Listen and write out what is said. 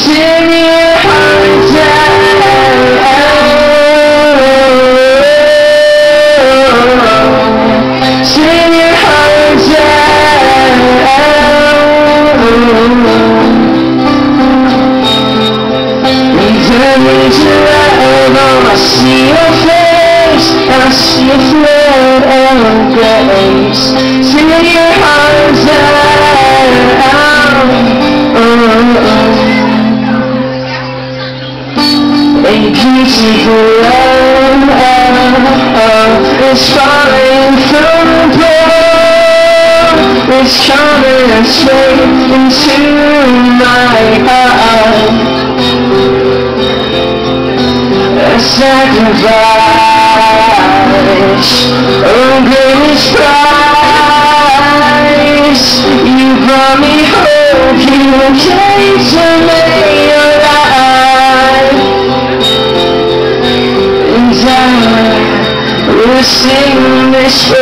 sing your heart out. Sing your heart out. And turn into love, oh, I see your face, I see a flood of grace. Sing your heart out. A beautiful love is falling from above. It's coming straight into my heart. A sacrifice, oh greatest price. You brought me hope, you came to make alive. And I will sing this